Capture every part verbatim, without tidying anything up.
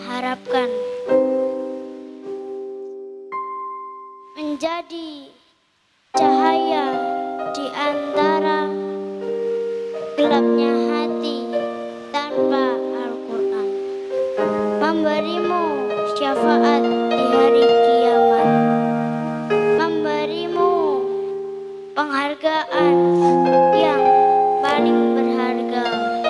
harapkan menjadi cahaya di antara gelapnya hati tanpa Al-Quran, memberimu syafaat di hari kiamat, memberimu penghargaan yang paling berharga.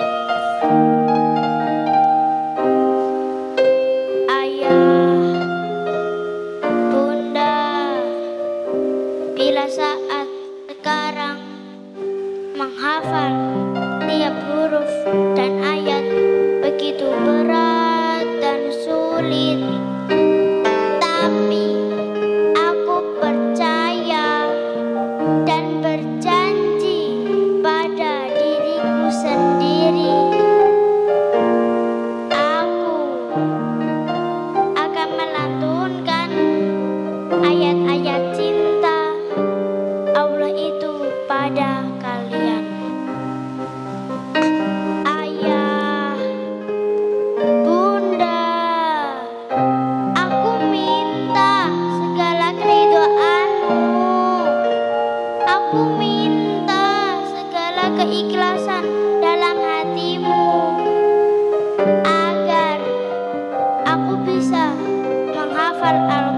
Ayah, bunda, bila saat sekarang menghafal tiap huruf dan ayat begitu berat dan sulit, tapi aku percaya dan berjanji pada diriku sendiri, aku akan melantunkan ayat-ayat cinta Allah itu pada kalian. Ayah, bunda, aku minta segala keridhaanmu, aku minta segala keikhlasan dalam hatimu, agar aku bisa menghafal Al-Quran